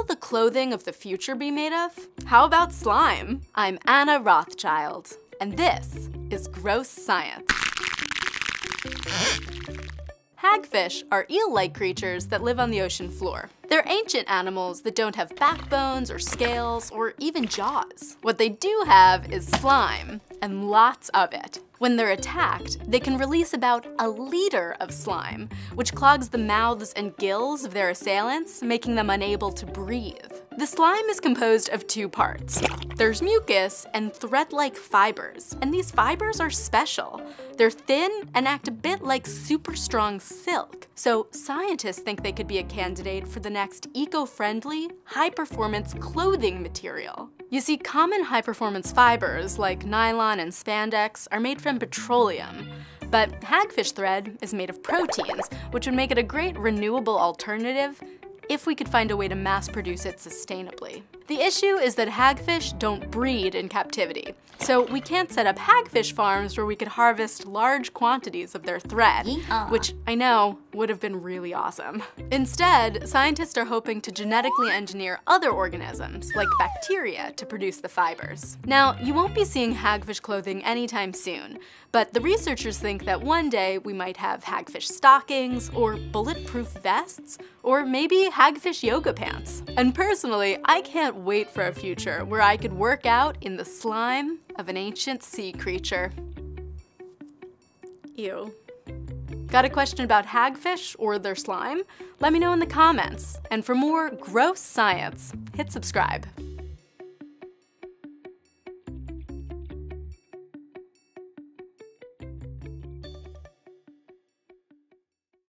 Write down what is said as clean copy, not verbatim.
the clothing of the future be made of? How about slime? I'm Anna Rothschild, and this is Gross Science. Hagfish are eel-like creatures that live on the ocean floor. They're ancient animals that don't have backbones or scales or even jaws. What they do have is slime, and lots of it. When they're attacked, they can release about a liter of slime, which clogs the mouths and gills of their assailants, making them unable to breathe. The slime is composed of two parts. There's mucus and thread-like fibers, and these fibers are special. They're thin and act a bit like super strong silk. So scientists think they could be a candidate for the next eco-friendly, high-performance clothing material. You see, common high-performance fibers like nylon and spandex are made from petroleum, but hagfish thread is made of proteins, which would make it a great renewable alternative if we could find a way to mass produce it sustainably. The issue is that hagfish don't breed in captivity, so we can't set up hagfish farms where we could harvest large quantities of their thread, which I know would have been really awesome. Instead, scientists are hoping to genetically engineer other organisms, like bacteria, to produce the fibers. Now, you won't be seeing hagfish clothing anytime soon, but the researchers think that one day we might have hagfish stockings, or bulletproof vests, or maybe hagfish yoga pants. And personally, I can't wait for a future where I could work out in the slime of an ancient sea creature. Ew. Got a question about hagfish or their slime? Let me know in the comments. And for more gross science, hit subscribe.